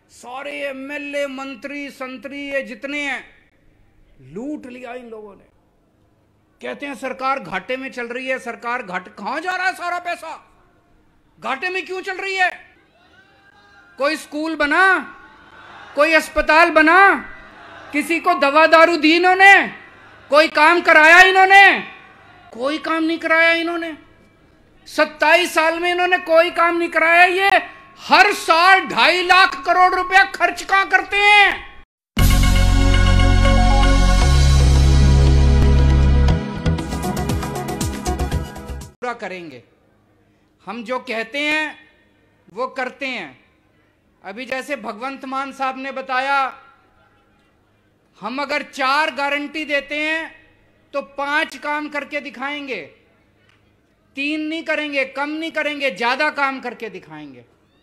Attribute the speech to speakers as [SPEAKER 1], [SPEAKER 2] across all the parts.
[SPEAKER 1] सारे एमएलए मंत्री संतरी ये जितने हैं लूट लिया इन लोगों ने। कहते हैं सरकार घाटे में चल रही है। सरकार घाटे, कहां जा रहा है सारा पैसा? घाटे में क्यों चल रही है? कोई स्कूल बना, कोई अस्पताल बना, किसी को दवा दारू दी इन्होंने, कोई काम कराया इन्होंने? कोई काम नहीं कराया इन्होंने। 27 साल में इन्होंने कोई काम नहीं कराया। ये हर साल 2.5 लाख करोड़ रुपया खर्च कहां करते हैं? पूरा करेंगे। हम जो कहते हैं वो करते हैं। अभी जैसे भगवंत मान साहब ने बताया, हम अगर 4 गारंटी देते हैं तो 5 काम करके दिखाएंगे। 3 नहीं करेंगे, कम नहीं करेंगे, ज्यादा काम करके दिखाएंगे।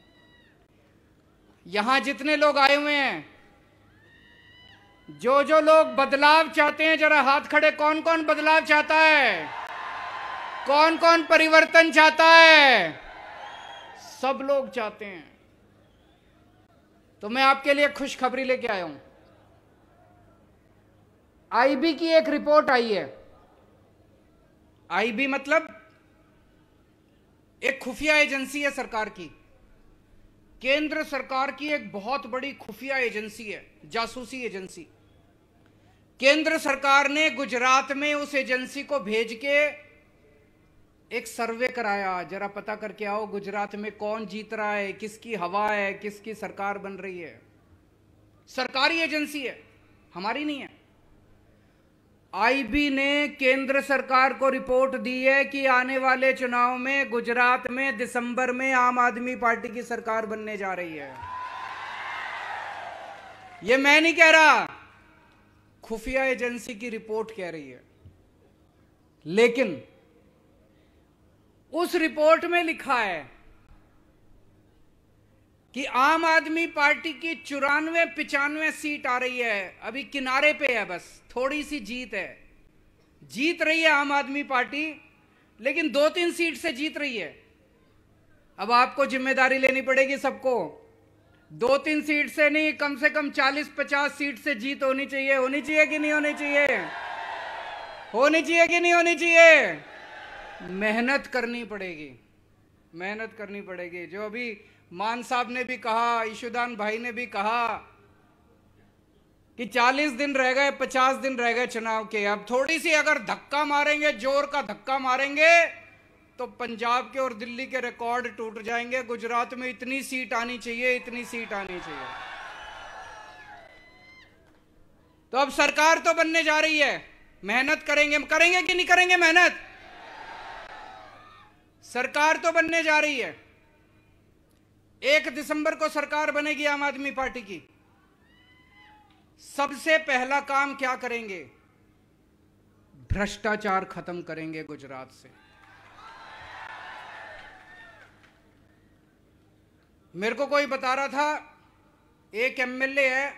[SPEAKER 1] यहां जितने लोग आए हुए हैं, जो लोग बदलाव चाहते हैं, जरा हाथ खड़े। कौन कौन बदलाव चाहता है? कौन कौन परिवर्तन चाहता है? सब लोग चाहते हैं। तो मैं आपके लिए खुशखबरी लेके आया हूं। आईबी की एक रिपोर्ट आई है। आईबी मतलब एक खुफिया एजेंसी है सरकार की। केंद्र सरकार की एक बहुत बड़ी खुफिया एजेंसी है, जासूसी एजेंसी। केंद्र सरकार ने गुजरात में उस एजेंसी को भेज के एक सर्वे कराया, जरा पता करके आओ गुजरात में कौन जीत रहा है, किसकी हवा है, किसकी सरकार बन रही है। सरकारी एजेंसी है, हमारी नहीं है। आईबी ने केंद्र सरकार को रिपोर्ट दी है कि आने वाले चुनाव में गुजरात में दिसंबर में आम आदमी पार्टी की सरकार बनने जा रही है। यह मैं नहीं कह रहा, खुफिया एजेंसी की रिपोर्ट कह रही है। लेकिन उस रिपोर्ट में लिखा है कि आम आदमी पार्टी की 94-95 सीट आ रही है। अभी किनारे पे है, बस थोड़ी सी जीत है। जीत रही है आम आदमी पार्टी, लेकिन 2-3 सीट से जीत रही है। अब आपको जिम्मेदारी लेनी पड़ेगी सबको। 2-3 सीट से नहीं, कम से कम 40-50 सीट से जीत होनी चाहिए। होनी चाहिए कि नहीं होनी चाहिए? होनी चाहिए कि नहीं होनी चाहिए? मेहनत करनी पड़ेगी, मेहनत करनी पड़ेगी। जो अभी मान साहब ने भी कहा, ईशुदान भाई ने भी कहा कि 40 दिन रह गए, 50 दिन रह गए चुनाव के। अब थोड़ी सी अगर धक्का मारेंगे, जोर का धक्का मारेंगे, तो पंजाब के और दिल्ली के रिकॉर्ड टूट जाएंगे। गुजरात में इतनी सीट आनी चाहिए, इतनी सीट आनी चाहिए। तो अब सरकार तो बनने जा रही है, मेहनत करेंगे। करेंगे कि नहीं करेंगे मेहनत? सरकार तो बनने जा रही है। 1 दिसंबर को सरकार बनेगी आम आदमी पार्टी की। सबसे पहला काम क्या करेंगे? भ्रष्टाचार खत्म करेंगे गुजरात से। मेरे को कोई बता रहा था, एक एमएलए है,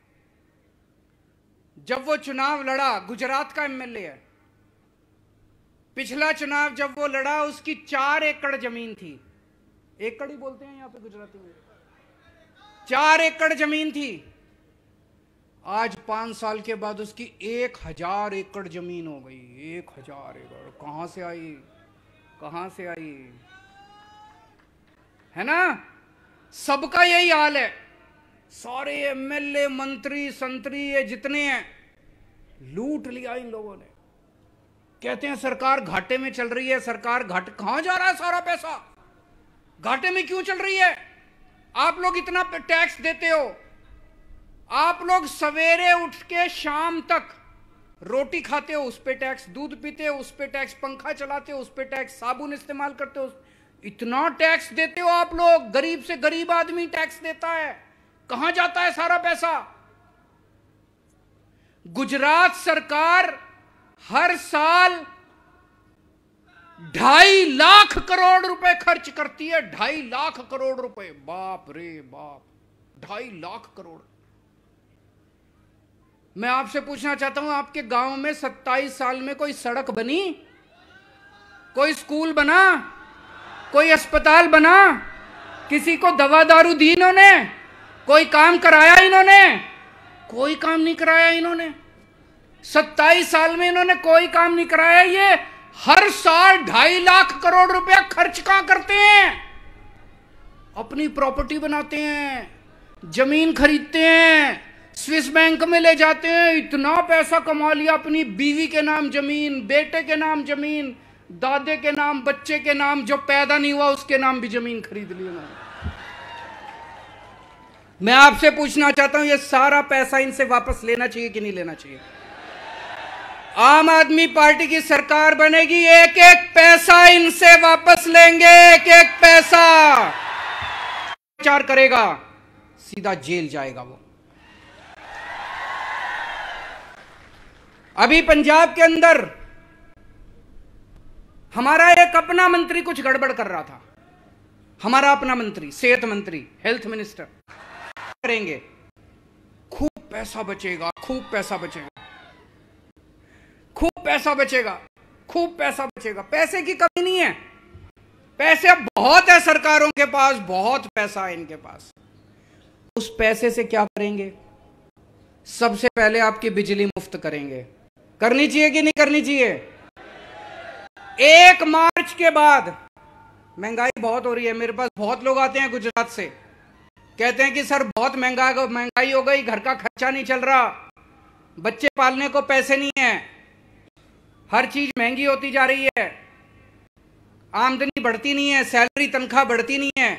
[SPEAKER 1] जब वो चुनाव लड़ा, गुजरात का एमएलए है, पिछला चुनाव जब वो लड़ा, उसकी 4 एकड़ जमीन थी। एकड़ ही बोलते हैं यहां पे गुजराती में। 4 एकड़ जमीन थी। आज 5 साल के बाद उसकी 1000 एकड़ जमीन हो गई। 1000 एकड़ कहां से आई? कहां से आई? है ना? सबका यही हाल है। सारे एमएलए मंत्री संतरी ये जितने हैं लूट लिया इन लोगों ने। कहते हैं सरकार घाटे में चल रही है। सरकार घाटे, कहां जा रहा है सारा पैसा? घाटे में क्यों चल रही है? आप लोग इतना टैक्स देते हो। आप लोग सवेरे उठ के शाम तक रोटी खाते हो, उस पे टैक्स, दूध पीते हो, उस पे टैक्स, पंखा चलाते हो, उस पे टैक्स, साबुन इस्तेमाल करते हो, इतना टैक्स देते हो आप लोग। गरीब से गरीब आदमी टैक्स देता है। कहां जाता है सारा पैसा? गुजरात सरकार हर साल 2.5 लाख करोड़ रुपए खर्च करती है। 2.5 लाख करोड़ रुपए, बाप रे बाप, 2.5 लाख करोड़। मैं आपसे पूछना चाहता हूं, आपके गांव में 27 साल में कोई सड़क बनी? कोई स्कूल बना? कोई अस्पताल बना? किसी को दवा दारू दी इन्होंने? कोई काम कराया इन्होंने? कोई काम नहीं कराया इन्होंने। 27 साल में इन्होंने कोई काम नहीं कराया। ये हर साल 2.5 लाख करोड़ रुपया खर्च कहां करते हैं? अपनी प्रॉपर्टी बनाते हैं, जमीन खरीदते हैं, स्विस बैंक में ले जाते हैं, इतना पैसा कमा लिया, अपनी बीवी के नाम जमीन, बेटे के नाम जमीन, दादे के नाम, बच्चे के नाम, जो पैदा नहीं हुआ उसके नाम भी जमीन खरीद ली उन्होंने। मैं आपसे पूछना चाहता हूं, ये सारा पैसा इनसे वापस लेना चाहिए कि नहीं लेना चाहिए? आम आदमी पार्टी की सरकार बनेगी, एक एक पैसा इनसे वापस लेंगे, एक एक पैसा। विचार करेगा सीधा जेल जाएगा वो। अभी पंजाब के अंदर हमारा एक अपना मंत्री कुछ गड़बड़ कर रहा था। हमारा अपना मंत्री, सेहत मंत्री, हेल्थ मिनिस्टर। करेंगे, खूब पैसा बचेगा, खूब पैसा बचेगा, खूब पैसा बचेगा, खूब पैसा बचेगा। पैसे की कमी नहीं है, पैसे बहुत है सरकारों के पास, बहुत पैसा है इनके पास। उस पैसे से क्या करेंगे? सबसे पहले आपकी बिजली मुफ्त करेंगे। करनी चाहिए कि नहीं करनी चाहिए? 1 मार्च के बाद, महंगाई बहुत हो रही है, मेरे पास बहुत लोग आते हैं गुजरात से, कहते हैं कि सर बहुत महंगाई हो गई, घर का खर्चा नहीं चल रहा, बच्चे पालने को पैसे नहीं है, हर चीज महंगी होती जा रही है, आमदनी बढ़ती नहीं है, सैलरी तनख्वाह बढ़ती नहीं है।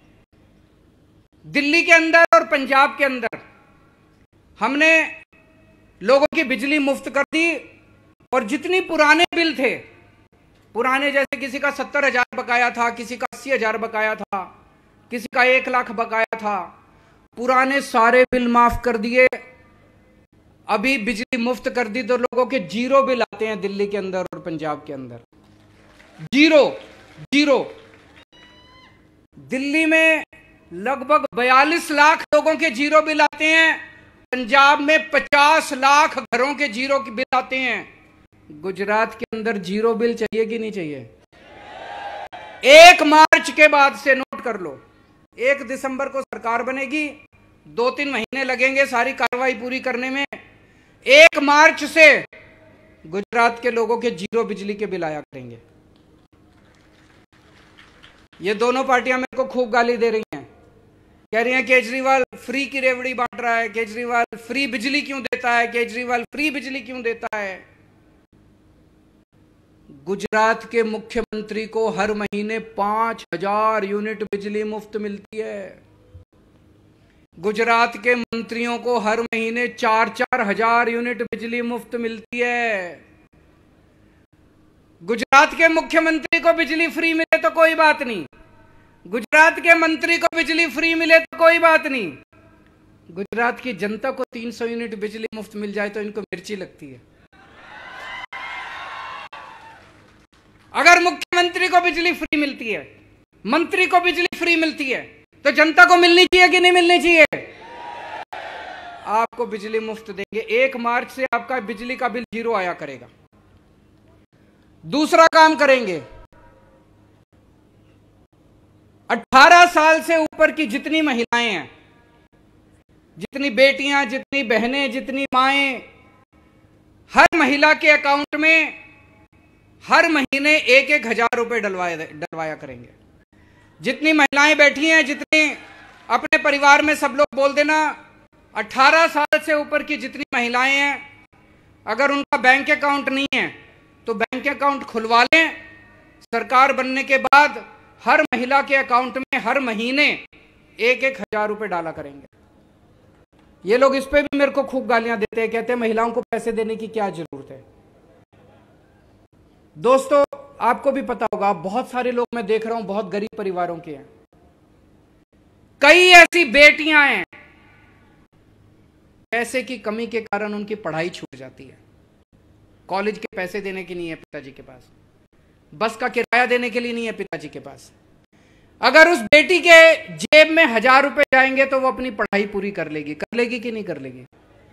[SPEAKER 1] दिल्ली के अंदर और पंजाब के अंदर हमने लोगों की बिजली मुफ्त कर दी, और जितनी पुराने बिल थे, पुराने जैसे किसी का 70,000 बकाया था, किसी का 80,000 बकाया था, किसी का 1 लाख बकाया था, पुराने सारे बिल माफ कर दिए। अभी बिजली मुफ्त कर दी तो लोगों के 0 बिल आते हैं दिल्ली के अंदर और पंजाब के अंदर। 0 दिल्ली में लगभग 42 लाख लोगों के 0 बिल आते हैं, पंजाब में 50 लाख घरों के 0 बिल आते हैं। गुजरात के अंदर 0 बिल चाहिए कि नहीं चाहिए? 1 मार्च के बाद से नोट कर लो, 1 दिसंबर को सरकार बनेगी, 2-3 महीने लगेंगे सारी कार्रवाई पूरी करने में। 1 मार्च से गुजरात के लोगों के 0 बिजली के बिल आया करेंगे। ये दोनों पार्टियां मेरे को खूब गाली दे रही हैं, कह रही हैं केजरीवाल फ्री की रेवड़ी बांट रहा है, केजरीवाल फ्री बिजली क्यों देता है, केजरीवाल फ्री बिजली क्यों देता है। गुजरात के मुख्यमंत्री को हर महीने 5,000 यूनिट बिजली मुफ्त मिलती है। गुजरात के मंत्रियों को हर महीने 4-4 हजार यूनिट बिजली मुफ्त मिलती है। गुजरात के मुख्यमंत्री को बिजली फ्री मिले तो कोई बात नहीं, गुजरात के मंत्री को बिजली फ्री मिले तो कोई बात नहीं, गुजरात की जनता को 300 यूनिट बिजली मुफ्त मिल जाए तो इनको मिर्ची लगती है। अगर मुख्यमंत्री को बिजली फ्री मिलती है, मंत्री को बिजली फ्री मिलती है, तो जनता को मिलनी चाहिए कि नहीं मिलनी चाहिए? आपको बिजली मुफ्त देंगे। 1 मार्च से आपका बिजली का बिल 0 आया करेगा। दूसरा काम करेंगे, 18 साल से ऊपर की जितनी महिलाएं हैं, जितनी बेटियां, जितनी बहनें, जितनी माएं, हर महिला के अकाउंट में हर महीने 1-1 हजार रुपए डलवाया करेंगे। जितनी महिलाएं बैठी हैं, जितनी अपने परिवार में सब लोग बोल देना, 18 साल से ऊपर की जितनी महिलाएं हैं, अगर उनका बैंक अकाउंट नहीं है तो बैंक अकाउंट खुलवा लें। सरकार बनने के बाद हर महिला के अकाउंट में हर महीने 1-1 हजार रुपए डाला करेंगे। ये लोग इस पे भी मेरे को खूब गालियां देते हैं, कहते हैं महिलाओं को पैसे देने की क्या जरूरत है। दोस्तों, आपको भी पता होगा, बहुत सारे लोग मैं देख रहा हूं बहुत गरीब परिवारों के हैं। कई ऐसी बेटियां हैं, पैसे की कमी के कारण उनकी पढ़ाई छूट जाती है, कॉलेज के पैसे देने के नहीं है पिताजी के पास, बस का किराया देने के लिए नहीं है पिताजी के पास। अगर उस बेटी के जेब में 1000 रुपए जाएंगे तो वो अपनी पढ़ाई पूरी कर लेगी कि नहीं कर लेगी?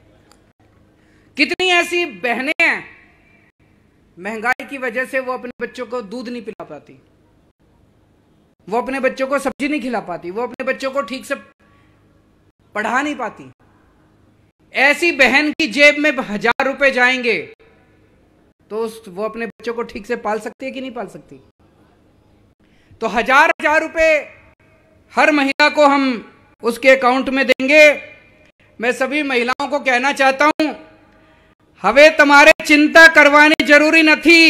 [SPEAKER 1] कितनी ऐसी बहनें हैं, महंगाई की वजह से वो अपने बच्चों को दूध नहीं पिला पाती, वो अपने बच्चों को सब्जी नहीं खिला पाती, वो अपने बच्चों को ठीक से पढ़ा नहीं पाती। ऐसी बहन की जेब में 1000 रुपए जाएंगे तो वो अपने बच्चों को ठीक से पाल सकती है कि नहीं पाल सकती? तो 1000 रुपए हर महीना को हम उसके अकाउंट में देंगे। मैं सभी महिलाओं को कहना चाहता हूं, हवे तुम्हारे चिंता करवानी जरूरी न थी,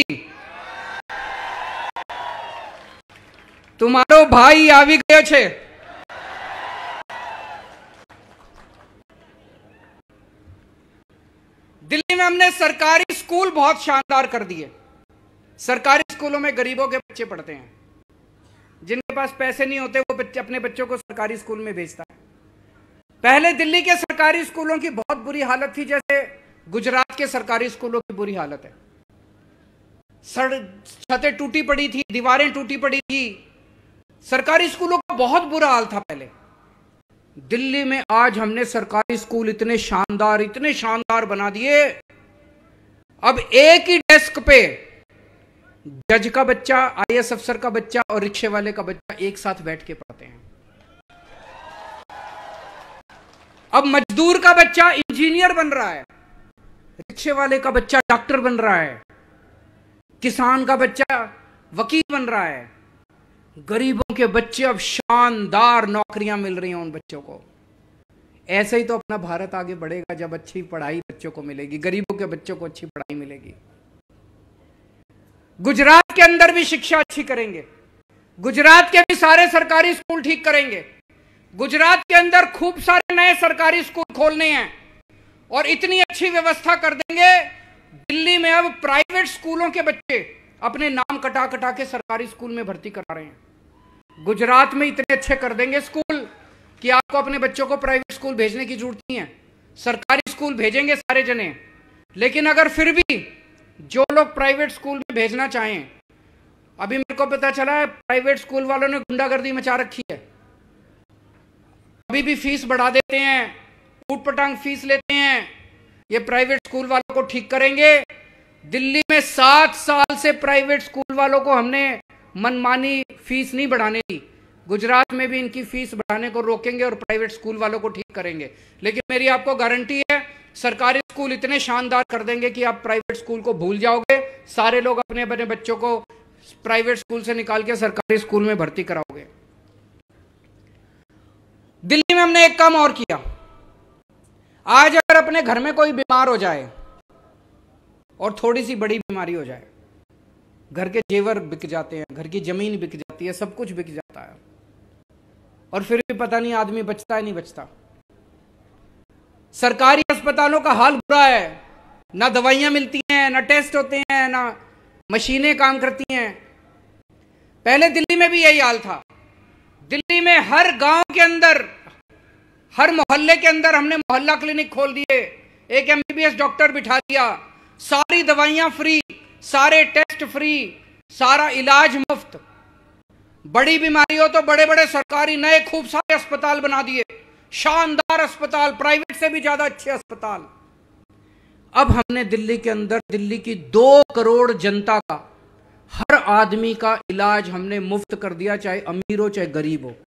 [SPEAKER 1] तुम्हारो भाई आवी गयो छे। दिल्ली में हमने सरकारी स्कूल बहुत शानदार कर दिए। सरकारी स्कूलों में गरीबों के बच्चे पढ़ते हैं, जिनके पास पैसे नहीं होते वो अपने बच्चों को सरकारी स्कूल में भेजता है। पहले दिल्ली के सरकारी स्कूलों की बहुत बुरी हालत थी, जैसे गुजरात के सरकारी स्कूलों की बुरी हालत है। छतें टूटी पड़ी थी, दीवारें टूटी पड़ी थी, सरकारी स्कूलों का बहुत बुरा हाल था पहले। दिल्ली में आज हमने सरकारी स्कूल इतने शानदार बना दिए। अब एक ही डेस्क पे जज का बच्चा, आईएएस अफसर का बच्चा और रिक्शे वाले का बच्चा एक साथ बैठ के पढ़ते हैं। अब मजदूर का बच्चा इंजीनियर बन रहा है, रिक्शे वाले का बच्चा डॉक्टर बन रहा है, किसान का बच्चा वकील बन रहा है। गरीबों के बच्चे अब शानदार नौकरियां मिल रही हैं उन बच्चों को। ऐसे ही तो अपना भारत आगे बढ़ेगा जब अच्छी पढ़ाई बच्चों को मिलेगी, गरीबों के बच्चों को अच्छी पढ़ाई मिलेगी। गुजरात के अंदर भी शिक्षा अच्छी करेंगे, गुजरात के भी सारे सरकारी स्कूल ठीक करेंगे। गुजरात के अंदर खूब सारे नए सरकारी स्कूल खोलने हैं और इतनी अच्छी व्यवस्था कर देंगे, दिल्ली में अब प्राइवेट स्कूलों के बच्चे अपने नाम कटा कटा के सरकारी स्कूल में भर्ती करा रहे हैं। गुजरात में इतने अच्छे कर देंगे स्कूल कि आपको अपने बच्चों को प्राइवेट स्कूल भेजने की जरूरत नहीं है, सरकारी स्कूल भेजेंगे सारे जने। लेकिन अगर फिर भी जो लोग प्राइवेट स्कूल में भेजना चाहें, अभी मेरे को पता चला है प्राइवेट स्कूल वालों ने गुंडागर्दी मचा रखी है, अभी भी फीस बढ़ा देते हैं, ऊट पटांग फीस लेते हैं। ये प्राइवेट स्कूल वालों को ठीक करेंगे। दिल्ली में 7 साल से प्राइवेट स्कूल वालों को हमने मनमानी फीस नहीं बढ़ाने दी। गुजरात में भी इनकी फीस बढ़ाने को रोकेंगे और प्राइवेट स्कूल वालों को ठीक करेंगे। लेकिन मेरी आपको गारंटी है, सरकारी स्कूल इतने शानदार कर देंगे कि आप प्राइवेट स्कूल को भूल जाओगे। सारे लोग अपने अपने बच्चों को प्राइवेट स्कूल से निकाल के सरकारी स्कूल में भर्ती कराओगे। दिल्ली में हमने एक काम और किया। आज अगर अपने घर में कोई बीमार हो जाए और थोड़ी सी बड़ी बीमारी हो जाए, घर के जेवर बिक जाते हैं, घर की जमीन बिक जाती है, सब कुछ बिक जाता है, और फिर भी पता नहीं आदमी बचता है नहीं बचता। सरकारी अस्पतालों का हाल बुरा है, ना दवाइयां मिलती हैं, ना टेस्ट होते हैं, ना मशीनें काम करती हैं। पहले दिल्ली में भी यही हाल था। दिल्ली में हर गांव के अंदर, हर मोहल्ले के अंदर हमने मोहल्ला क्लिनिक खोल दिए, एक एमबीबीएस डॉक्टर बिठा दिया, सारी दवाइयां फ्री, सारे टेस्ट फ्री, सारा इलाज मुफ्त। बड़ी बीमारी हो तो बड़े बड़े सरकारी नए खूब सारे अस्पताल बना दिए, शानदार अस्पताल, प्राइवेट से भी ज्यादा अच्छे अस्पताल। अब हमने दिल्ली के अंदर, दिल्ली की 2 करोड़ जनता का, हर आदमी का इलाज हमने मुफ्त कर दिया, चाहे अमीर हो चाहे गरीब हो।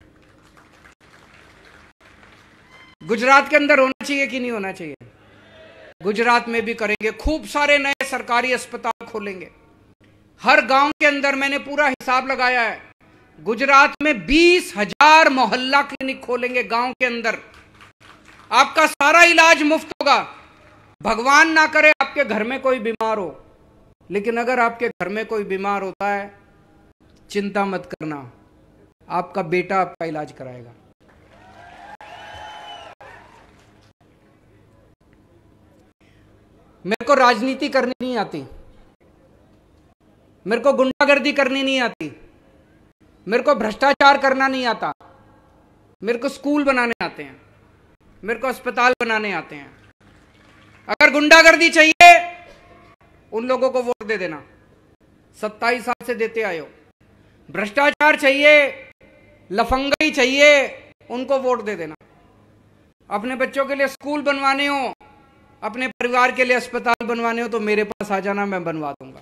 [SPEAKER 1] गुजरात के अंदर होना चाहिए कि नहीं होना चाहिए? गुजरात में भी करेंगे, खूब सारे नए सरकारी अस्पताल खोलेंगे हर गांव के अंदर। मैंने पूरा हिसाब लगाया है, गुजरात में 20,000 मोहल्ला क्लिनिक खोलेंगे गांव के अंदर। आपका सारा इलाज मुफ्त होगा। भगवान ना करे आपके घर में कोई बीमार हो, लेकिन अगर आपके घर में कोई बीमार होता है, चिंता मत करना, आपका बेटा आपका इलाज कराएगा। मेरे को राजनीति करनी नहीं आती, मेरे को गुंडागर्दी करनी नहीं आती, मेरे को भ्रष्टाचार करना नहीं आता। मेरे को स्कूल बनाने आते हैं, मेरे को अस्पताल बनाने आते हैं। अगर गुंडागर्दी चाहिए, उन लोगों को वोट दे देना, 27 साल से देते आए हो। भ्रष्टाचार चाहिए, लफंगाई चाहिए, उनको वोट दे देना। अपने बच्चों के लिए स्कूल बनवाने हो, अपने परिवार के लिए अस्पताल बनवाने हो, तो मेरे पास आ जाना, मैं बनवा दूंगा।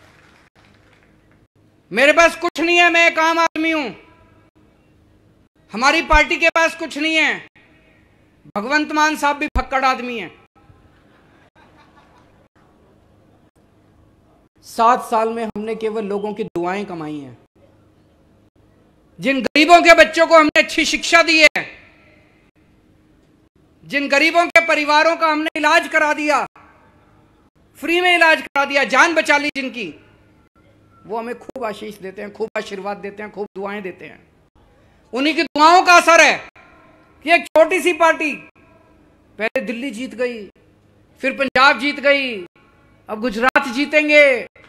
[SPEAKER 1] मेरे पास कुछ नहीं है, मैं एक आम आदमी हूं। हमारी पार्टी के पास कुछ नहीं है। भगवंत मान साहब भी फक्कड़ आदमी हैं। 7 साल में हमने केवल लोगों की दुआएं कमाई हैं। जिन गरीबों के बच्चों को हमने अच्छी शिक्षा दी है, जिन गरीबों के परिवारों का हमने इलाज करा दिया, फ्री में इलाज करा दिया, जान बचा ली जिनकी, वो हमें खूब आशीष देते हैं, खूब आशीर्वाद देते हैं, खूब दुआएं देते हैं। उन्हीं की दुआओं का असर है कि एक छोटी सी पार्टी पहले दिल्ली जीत गई, फिर पंजाब जीत गई, अब गुजरात जीतेंगे,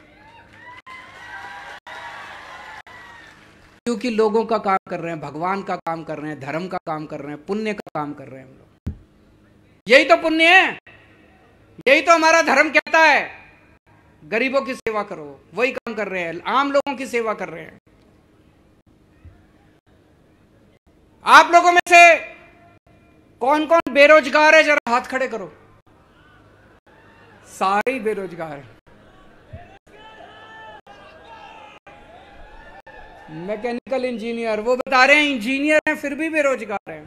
[SPEAKER 1] क्योंकि लोगों का काम कर रहे हैं, भगवान का काम कर रहे हैं, धर्म का काम कर रहे हैं, पुण्य का काम कर रहे हैं हम लोग। यही तो पुण्य है, यही तो हमारा धर्म कहता है, गरीबों की सेवा करो। वही काम कर रहे हैं, आम लोगों की सेवा कर रहे हैं। आप लोगों में से कौन कौन बेरोजगार है, जरा हाथ खड़े करो। सारे ही बेरोजगार हैं। मैकेनिकल इंजीनियर, वो बता रहे हैं इंजीनियर हैं फिर भी बेरोजगार हैं।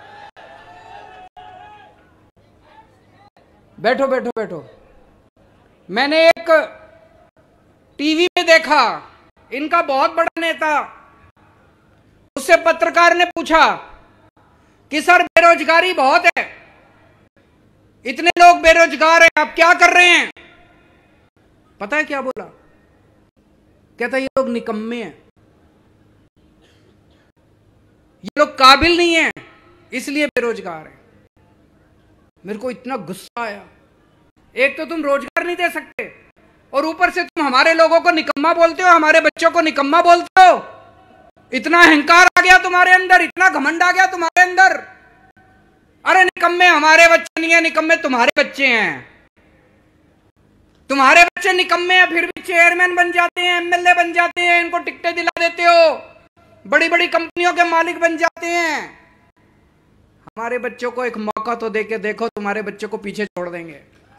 [SPEAKER 1] बैठो बैठो बैठो। मैंने एक टीवी में देखा, इनका बहुत बड़ा नेता, उससे पत्रकार ने पूछा कि सर बेरोजगारी बहुत है, इतने लोग बेरोजगार हैं, आप क्या कर रहे हैं? पता है क्या बोला? कहता ये लोग निकम्मे हैं, ये लोग काबिल नहीं हैं, इसलिए बेरोजगार हैं। मेरे को इतना गुस्सा आया। एक तो तुम रोजगार नहीं दे सकते और ऊपर से तुम हमारे लोगों को निकम्मा बोलते हो, हमारे बच्चों को निकम्मा बोलते हो। इतना अहंकार आ गया तुम्हारे अंदर, इतना घमंड आ गया तुम्हारे अंदर। अरे निकम्मे हमारे बच्चे नहीं है, निकम्मे तुम्हारे बच्चे हैं। तुम्हारे बच्चे निकम्मे हैं, फिर भी चेयरमैन बन जाते हैं, एमएलए बन जाते हैं, इनको टिकटें दिला देते हो, बड़ी बड़ी कंपनियों के मालिक बन जाते हैं। हमारे बच्चों को एक मौका तो देके देखो, तुम्हारे बच्चों को पीछे छोड़ देंगे।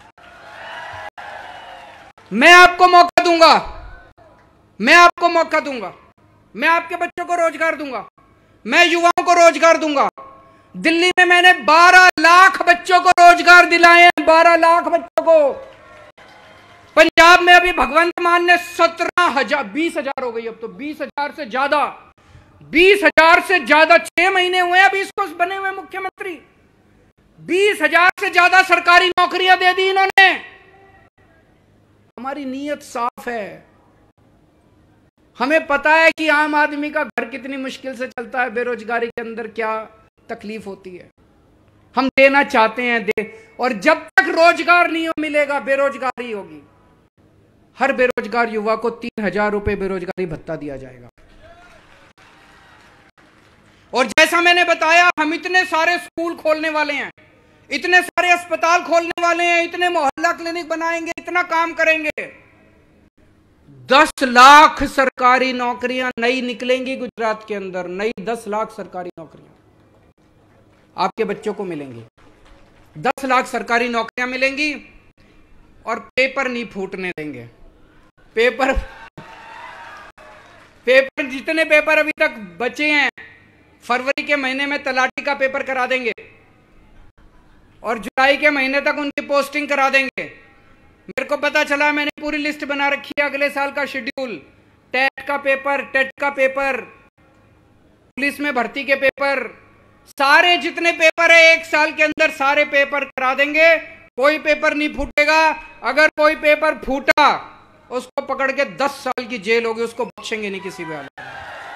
[SPEAKER 1] मैं आपको मौका दूंगा, मैं आपको मौका दूंगा, मैं आपके बच्चों को रोजगार दूंगा, मैं युवाओं को रोजगार दूंगा। दिल्ली में मैंने 12 लाख बच्चों को रोजगार दिलाए हैं, 12 लाख बच्चों को। पंजाब में अभी भगवंत मान ने 17,000, 20,000 हो गई अब तो, 20,000 से ज्यादा, 20,000 से ज्यादा 6 महीने हुए अभी इसको बने हुए मुख्यमंत्री। 20,000 से ज्यादा सरकारी नौकरियां दे दी इन्होंने। हमारी नीयत साफ है। हमें पता है कि आम आदमी का घर कितनी मुश्किल से चलता है, बेरोजगारी के अंदर क्या तकलीफ होती है। हम देना चाहते हैं, दे। और जब तक रोजगार नहीं मिलेगा, बेरोजगारी होगी। हर बेरोजगार युवा को 3,000 रुपए बेरोजगारी भत्ता दिया जाएगा। और जैसा मैंने बताया, हम इतने सारे स्कूल खोलने वाले हैं, इतने सारे अस्पताल खोलने वाले हैं, इतने मोहल्ला क्लिनिक बनाएंगे, इतना काम करेंगे। 10 लाख सरकारी नौकरियां नई निकलेंगी गुजरात के अंदर, नई 10 लाख सरकारी नौकरियां आपके बच्चों को मिलेंगी। 10 लाख सरकारी नौकरियां मिलेंगी और पेपर नहीं फूटने देंगे। पेपर जितने पेपर अभी तक बचे हैं, फरवरी के महीने में तलाटी का पेपर करा देंगे और जुलाई के महीने तक उनकी पोस्टिंग करा देंगे। मेरे को पता चला, मैंने पूरी लिस्ट बना रखी है अगले साल का शेड्यूल। टेट का पेपर, टेट का पेपर, पुलिस में भर्ती के पेपर, सारे जितने पेपर है 1 साल के अंदर सारे पेपर करा देंगे। कोई पेपर नहीं फूटेगा। अगर कोई पेपर फूटा उसको पकड़ के 10 साल की जेल होगी, उसको बख्शेंगे नहीं किसी भी हालत में।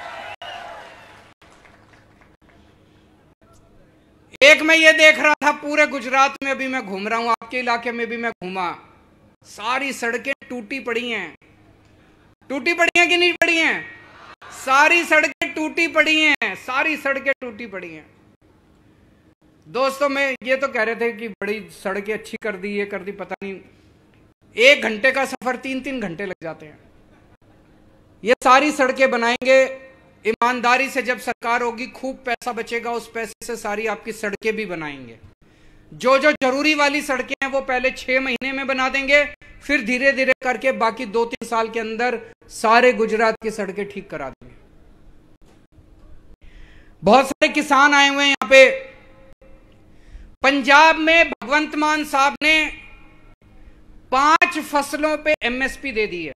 [SPEAKER 1] एक मैं ये देख रहा था, पूरे गुजरात में अभी मैं घूम रहा हूं, आपके इलाके में भी मैं घूमा, सारी सड़कें टूटी पड़ी हैं। टूटी पड़ी हैं कि नहीं पड़ी हैं? सारी सड़कें टूटी पड़ी हैं, सारी सड़कें टूटी पड़ी हैं। दोस्तों, मैं ये तो कह रहे थे कि बड़ी सड़कें अच्छी कर दी, ये कर दी, पता नहीं 1 घंटे का सफर 3-3 घंटे लग जाते हैं। ये सारी सड़कें बनाएंगे ईमानदारी से। जब सरकार होगी, खूब पैसा बचेगा, उस पैसे से सारी आपकी सड़कें भी बनाएंगे। जो जो जरूरी वाली सड़कें हैं वो पहले 6 महीने में बना देंगे, फिर धीरे धीरे करके बाकी 2-3 साल के अंदर सारे गुजरात की सड़कें ठीक करा देंगे। बहुत सारे किसान आए हुए हैं यहां पे। पंजाब में भगवंत मान साहब ने 5 फसलों पे एमएसपी दे दी है।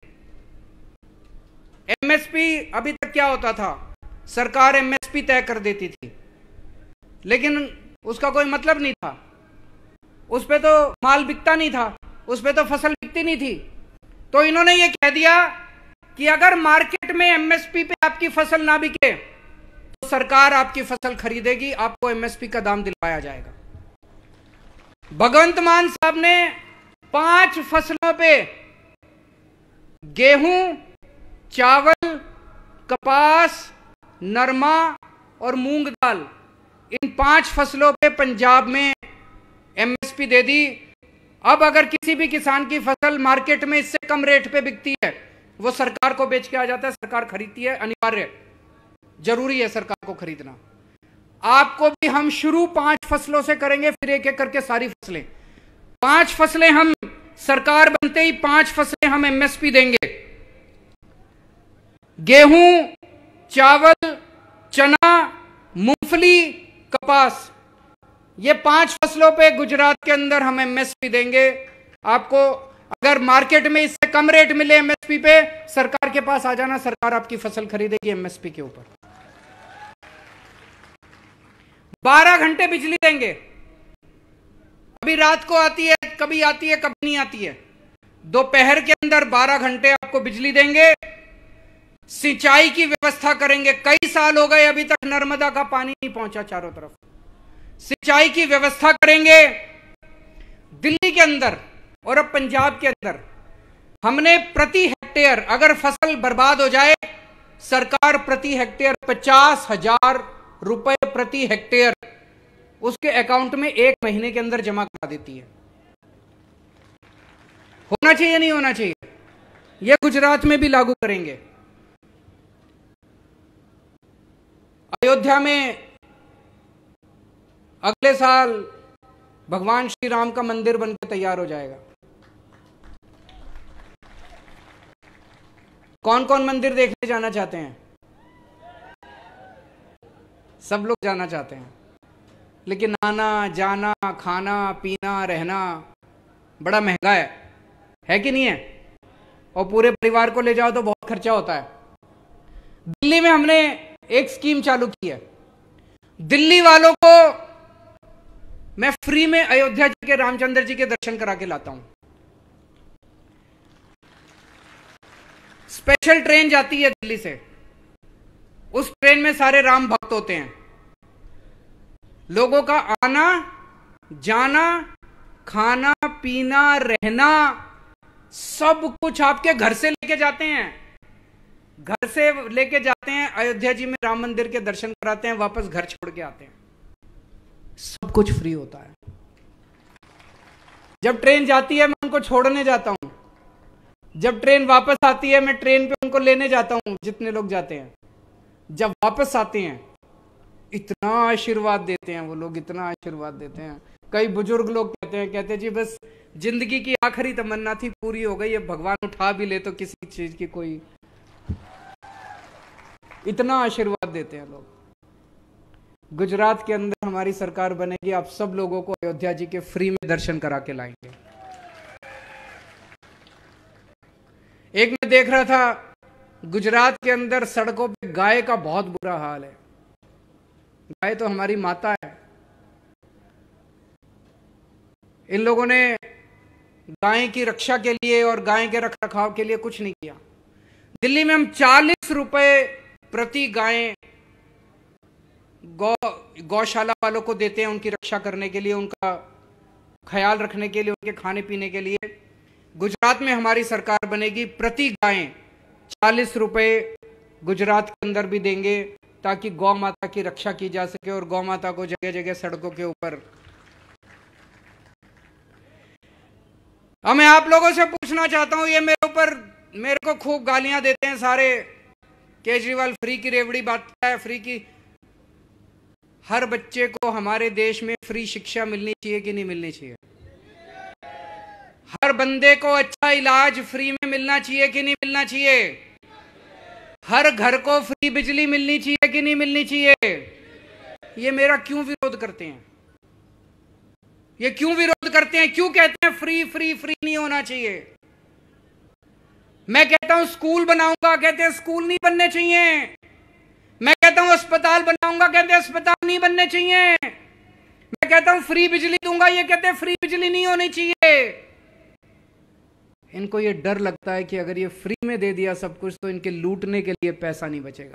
[SPEAKER 1] एमएसपी अभी तक क्या होता था, सरकार एमएसपी तय कर देती थी, लेकिन उसका कोई मतलब नहीं था, उस पे तो माल बिकता नहीं था, उस पे तो फसल बिकती नहीं थी। तो इन्होंने ये कह दिया कि अगर मार्केट में एमएसपी पे आपकी फसल ना बिके तो सरकार आपकी फसल खरीदेगी, आपको एमएसपी का दाम दिलवाया जाएगा। भगवंत मान साहब ने 5 फसलों पे गेहूं, चावल, कपास, नरमा और मूंग दाल, इन 5 फसलों पे पंजाब में एमएसपी दे दी। अब अगर किसी भी किसान की फसल मार्केट में इससे कम रेट पे बिकती है, वो सरकार को बेच के आ जाता है, सरकार खरीदती है, अनिवार्य जरूरी है सरकार को खरीदना। आपको भी हम शुरू 5 फसलों से करेंगे, फिर एक एक करके सारी फसलें। 5 फसलें हम सरकार बनते ही 5 फसलें हम एमएसपी देंगे। गेहूं, चावल, चना, मूंगफली, कपास, ये 5 फसलों पे गुजरात के अंदर हम एमएसपी देंगे। आपको अगर मार्केट में इससे कम रेट मिले एमएसपी पे, सरकार के पास आ जाना, सरकार आपकी फसल खरीदेगी एमएसपी के ऊपर। 12 घंटे बिजली देंगे। अभी रात को आती है, कभी आती है, कभी नहीं आती है। दोपहर के अंदर 12 घंटे आपको बिजली देंगे। सिंचाई की व्यवस्था करेंगे। कई साल हो गए अभी तक नर्मदा का पानी नहीं पहुंचा चारों तरफ। सिंचाई की व्यवस्था करेंगे। दिल्ली के अंदर और अब पंजाब के अंदर हमने प्रति हेक्टेयर, अगर फसल बर्बाद हो जाए, सरकार प्रति हेक्टेयर 50,000 रुपए प्रति हेक्टेयर उसके अकाउंट में 1 महीने के अंदर जमा करा देती है। होना चाहिए नहीं होना चाहिए? यह गुजरात में भी लागू करेंगे। अयोध्या में अगले साल भगवान श्री राम का मंदिर बनकर तैयार हो जाएगा। कौन कौन मंदिर देखने जाना चाहते हैं? सब लोग जाना चाहते हैं, लेकिन आना जाना, खाना पीना, रहना बड़ा महंगा है कि नहीं है? और पूरे परिवार को ले जाओ तो बहुत खर्चा होता है। दिल्ली में हमने एक स्कीम चालू की है। दिल्ली वालों को मैं फ्री में अयोध्या जी के रामचंद्र जी के दर्शन करा के लाता हूं। स्पेशल ट्रेन जाती है दिल्ली से, उस ट्रेन में सारे राम भक्त होते हैं। लोगों का आना जाना, खाना पीना, रहना, सब कुछ आपके घर से लेके जाते हैं। घर से लेके जाते हैं, अयोध्या जी में राम मंदिर के दर्शन कराते हैं, वापस घर छोड़ के आते हैं। सब कुछ फ्री होता है। जब ट्रेन जाती है मैं उनको छोड़ने जाता हूं, जब ट्रेन वापस आती है मैं ट्रेन पे उनको लेने जाता हूं, जितने लोग जाते हैं। जब वापस आते हैं इतना आशीर्वाद देते हैं वो लोग, इतना आशीर्वाद देते हैं। कई बुजुर्ग लोग कहते हैं जी बस जिंदगी की आखिरी तमन्ना थी, पूरी हो गई, अब भगवान उठा भी ले तो किसी चीज की कोई, इतना आशीर्वाद देते हैं लोग। गुजरात के अंदर हमारी सरकार बनेगी, आप सब लोगों को अयोध्या जी के फ्री में दर्शन करा के लाएंगे। एक मैं देख रहा था गुजरात के अंदर सड़कों पे गाय का बहुत बुरा हाल है। गाय तो हमारी माता है। इन लोगों ने गाय की रक्षा के लिए और गाय के रखरखाव के लिए कुछ नहीं किया। दिल्ली में हम 40 रुपए प्रति गाय गौशाला वालों को देते हैं, उनकी रक्षा करने के लिए, उनका ख्याल रखने के लिए, उनके खाने पीने के लिए। गुजरात में हमारी सरकार बनेगी, प्रति गाय 40 रुपए गुजरात के अंदर भी देंगे, ताकि गौ माता की रक्षा की जा सके और गौ माता को जगह जगह सड़कों के ऊपर। अब मैं आप लोगों से पूछना चाहता हूं, ये मेरे को खूब गालियां देते हैं सारे, केजरीवाल फ्री की रेवड़ी बांटता है, फ्री की। हर बच्चे को हमारे देश में फ्री शिक्षा मिलनी चाहिए कि नहीं मिलनी चाहिए? हर बंदे को अच्छा इलाज फ्री में मिलना चाहिए कि नहीं मिलना चाहिए? हर घर को फ्री बिजली मिलनी चाहिए कि नहीं मिलनी चाहिए? ये मेरा क्यों विरोध करते हैं? ये क्यों विरोध करते हैं? क्यों कहते हैं फ्री फ्री फ्री नहीं होना चाहिए? मैं कहता हूं स्कूल बनाऊंगा, कहते हैं स्कूल नहीं बनने चाहिए। मैं कहता हूं अस्पताल बनाऊंगा, कहते हैं अस्पताल नहीं बनने चाहिए। मैं कहता हूं फ्री बिजली दूंगा, ये कहते हैं फ्री बिजली नहीं होनी चाहिए। इनको ये डर लगता है कि अगर ये फ्री में दे दिया सब कुछ तो इनके लूटने के लिए पैसा नहीं बचेगा।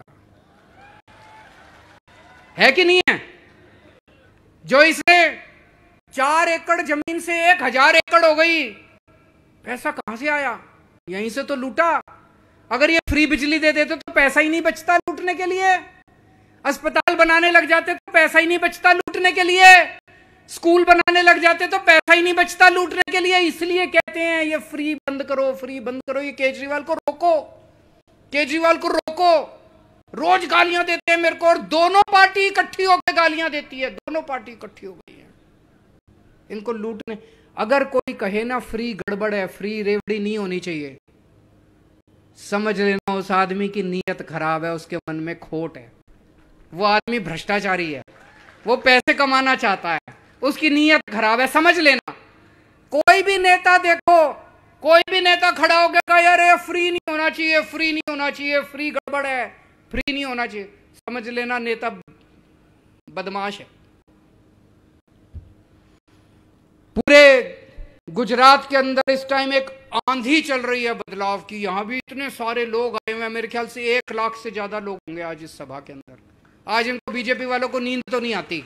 [SPEAKER 1] है कि नहीं है? जो इसे 4 एकड़ जमीन से 1000 एकड़ हो गई, पैसा कहां से आया? यहीं से तो लूटा। अगर ये फ्री बिजली दे देते तो पैसा ही नहीं बचता लूटने के लिए। अस्पताल बनाने लग जाते तो पैसा ही नहीं बचता लूटने के लिए। स्कूल बनाने लग जाते तो पैसा ही नहीं बचता लूटने के लिए। इसलिए कहते हैं ये फ्री बंद करो, फ्री बंद करो। ये केजरीवाल को रोको, केजरीवाल को रोको। रोज गालियां देते हैं मेरे को, और दोनों पार्टी इकट्ठी होकर गालियां देती है। दोनों पार्टी इकट्ठी हो गई है इनको लूटने। अगर कोई कहे ना फ्री गड़बड़ है, फ्री रेवड़ी नहीं होनी चाहिए, समझ लेना उस आदमी की नीयत खराब है, उसके मन में खोट है। वो आदमी भ्रष्टाचारी है, वो पैसे कमाना चाहता है, उसकी नीयत खराब है, समझ लेना। कोई भी नेता देखो, कोई भी नेता खड़ा होकर कहे अरे फ्री नहीं होना चाहिए, फ्री नहीं होना चाहिए, फ्री गड़बड़ है, फ्री नहीं होना चाहिए, समझ लेना नेता बदमाश है। पूरे गुजरात के अंदर इस टाइम एक आंधी चल रही है बदलाव की। यहां भी इतने सारे लोग आए हुए हैं, मेरे ख्याल से 1 लाख से ज्यादा लोग होंगे आज इस सभा के अंदर। आज इनको बीजेपी वालों को नींद तो नहीं आती।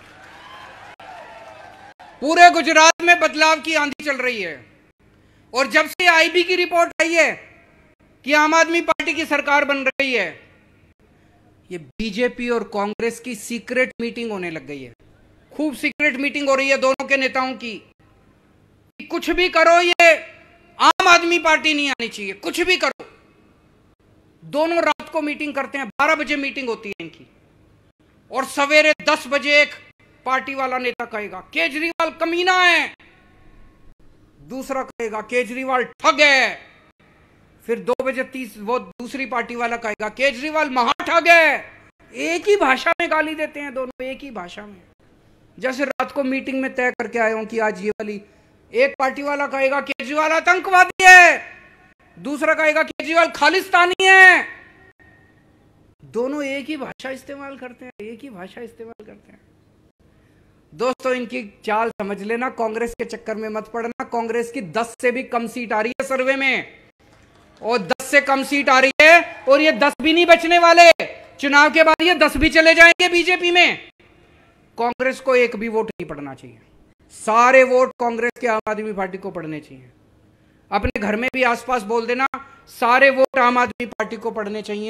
[SPEAKER 1] पूरे गुजरात में बदलाव की आंधी चल रही है। और जब से आईबी की रिपोर्ट आई है कि आम आदमी पार्टी की सरकार बन रही है, ये बीजेपी और कांग्रेस की सीक्रेट मीटिंग होने लग गई है। खूब सीक्रेट मीटिंग हो रही है दोनों के नेताओं की। कुछ भी करो, ये आम आदमी पार्टी नहीं आनी चाहिए, कुछ भी करो। दोनों रात को मीटिंग करते हैं, 12 बजे मीटिंग होती है इनकी, और सवेरे 10 बजे एक पार्टी वाला नेता कहेगा केजरीवाल कमीना है, दूसरा कहेगा केजरीवाल ठग है, फिर 2 बजे 30 वो दूसरी पार्टी वाला कहेगा केजरीवाल महाठग है। एक ही भाषा में गाली देते हैं दोनों, एक ही भाषा में। जैसे रात को मीटिंग में तय करके आए हूं कि आज ये वाली, एक पार्टी वाला कहेगा केजरीवाल आतंकवादी है, दूसरा कहेगा केजरीवाल खालिस्तानी है। दोनों एक ही भाषा इस्तेमाल करते हैं, एक ही भाषा इस्तेमाल करते हैं। दोस्तों इनकी चाल समझ लेना, कांग्रेस के चक्कर में मत पड़ना। कांग्रेस की 10 से भी कम सीट आ रही है सर्वे में, और 10 से कम सीट आ रही है, और ये 10 भी नहीं बचने वाले। चुनाव के बाद ये 10 भी चले जाएंगे बीजेपी में। कांग्रेस को एक भी वोट नहीं पड़ना चाहिए, सारे वोट कांग्रेस के आम आदमी पार्टी को पड़ने चाहिए। अपने घर में भी आसपास बोल देना सारे वोट आम आदमी पार्टी को पड़ने चाहिए।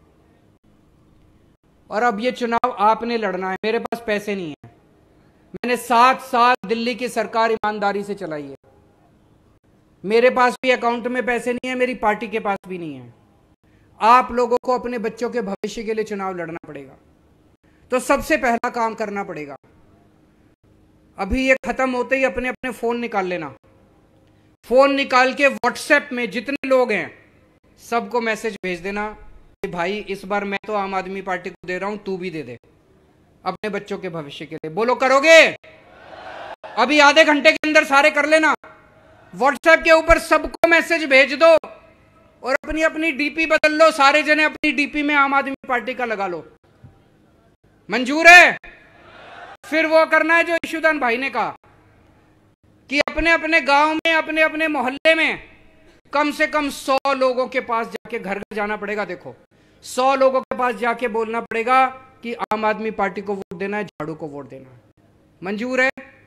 [SPEAKER 1] और अब ये चुनाव आपने लड़ना है, मेरे पास पैसे नहीं है। मैंने 7 साल दिल्ली की सरकार ईमानदारी से चलाई है, मेरे पास भी अकाउंट में पैसे नहीं है, मेरी पार्टी के पास भी नहीं है। आप लोगों को अपने बच्चों के भविष्य के लिए चुनाव लड़ना पड़ेगा, तो सबसे पहला काम करना पड़ेगा, अभी ये खत्म होते ही अपने अपने फोन निकाल लेना। फोन निकाल के व्हाट्सएप में जितने लोग हैं सबको मैसेज भेज देना कि भाई इस बार मैं तो आम आदमी पार्टी को दे रहा हूं, तू भी दे दे अपने बच्चों के भविष्य के लिए। बोलो करोगे? अभी आधे घंटे के अंदर सारे कर लेना। व्हाट्सएप के ऊपर सबको मैसेज भेज दो, और अपनी अपनी डीपी बदल लो। सारे जने अपनी डीपी में आम आदमी पार्टी का लगा लो। मंजूर है? फिर वो करना है जो ईशुदान भाई ने कहा कि अपने अपने गांव में, अपने अपने मोहल्ले में कम से कम 100 लोगों के पास जाके, घर घर जाना पड़ेगा। देखो 100 लोगों के पास जाके बोलना पड़ेगा कि आम आदमी पार्टी को वोट देना है, झाड़ू को वोट देना है। मंजूर है?